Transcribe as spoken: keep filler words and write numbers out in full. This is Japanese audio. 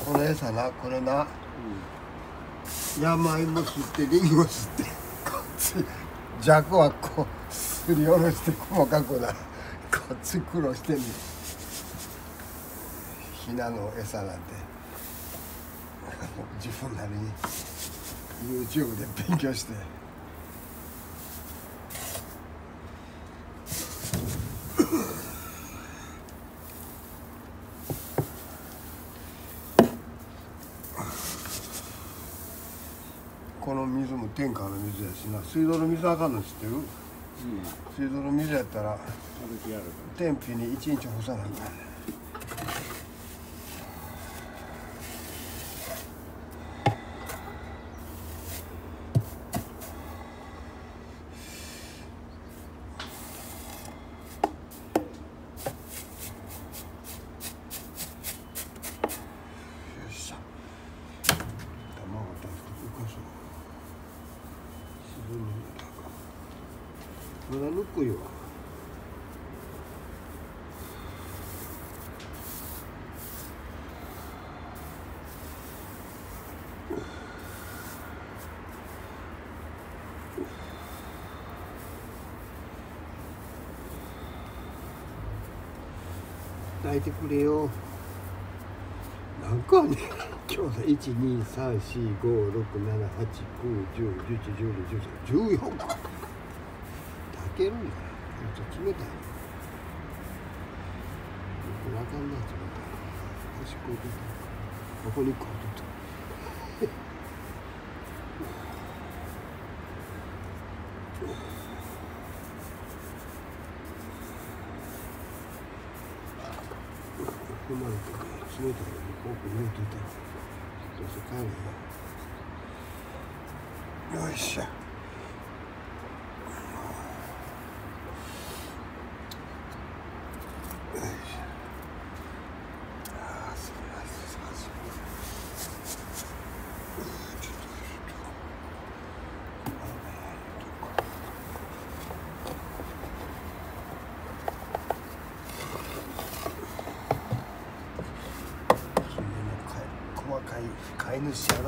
この餌な、これな、うん、山芋吸ってリンゴ吸ってこっち弱はこうすりおろして細かくなこっち苦労してんねん。ひなの餌なんて自分なりに YouTube で勉強して。この水も天下の水やしな。水道の水あかんの知ってる？うん、水道の水やったら天日にいちにち干さなあかんねん。まだぬっこいわ。抱いてくれよ。なんかね、今日さ、いち、に、さん、よん、ご、ろく、なな、はち、きゅう、じゅう、じゅういち、じゅうに、じゅうさん、じゅうよんか。抱けるんだよ。ちょっと冷たい。これあかんな、冷たい。足こう出た。ここにこう出た。ここまで冷たいのにこう抜いてた。どうせ帰るよ。よいしょ。飼い主やな。